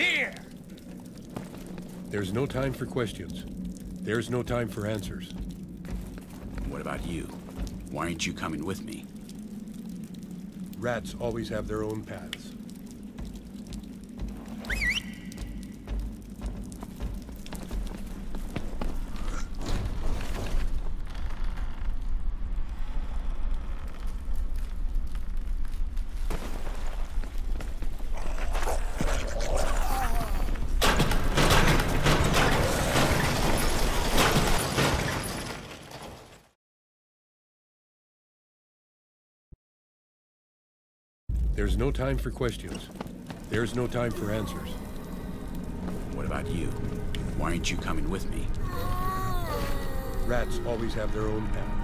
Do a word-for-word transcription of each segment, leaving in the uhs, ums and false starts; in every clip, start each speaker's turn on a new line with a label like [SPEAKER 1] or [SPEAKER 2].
[SPEAKER 1] Here!
[SPEAKER 2] There's no time for questions. There's no time for answers.
[SPEAKER 3] What about you? Why aren't you coming with me?
[SPEAKER 2] Rats always have their own paths. There's no time for questions. There's no time for answers.
[SPEAKER 3] What about you? Why aren't you coming with me?
[SPEAKER 2] Rats always have their own paths.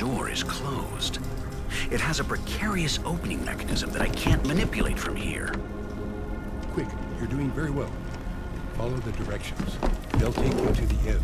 [SPEAKER 3] door is closed. It has a precarious opening mechanism that I can't manipulate from here.
[SPEAKER 2] Quick, you're doing very well. Follow the directions. They'll take you to the end.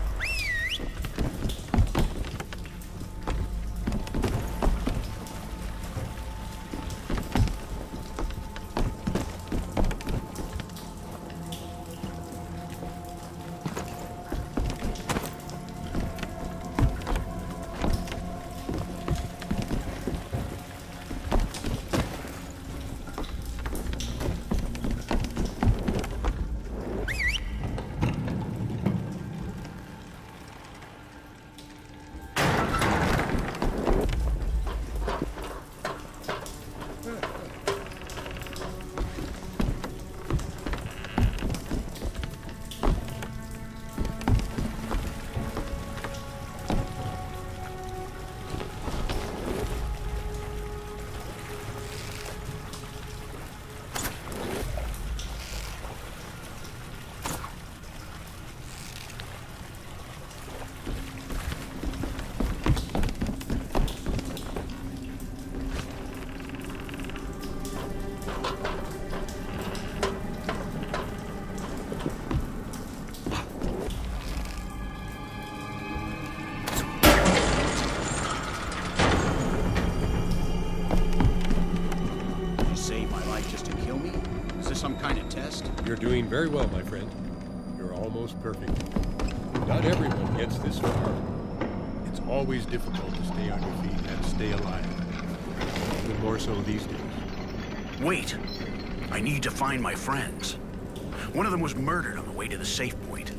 [SPEAKER 2] You're doing very well, my friend. You're almost perfect. Not everyone gets this far. It's always difficult to stay on your feet and stay alive. Even more so these days.
[SPEAKER 3] Wait! I need to find my friends. One of them was murdered on the way to the safe point.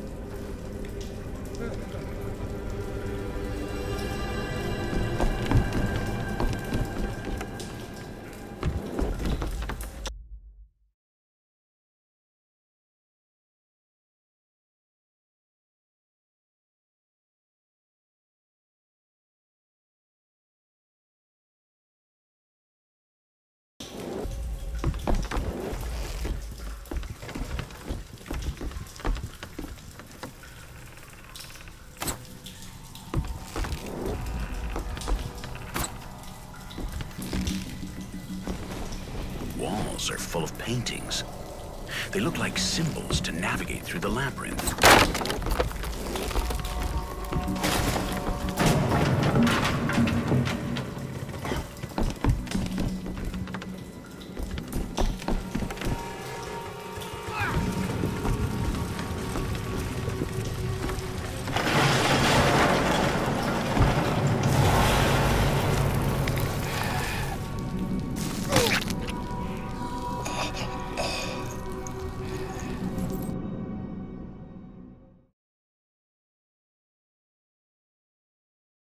[SPEAKER 3] Walls are full of paintings. They look like symbols to navigate through the labyrinth.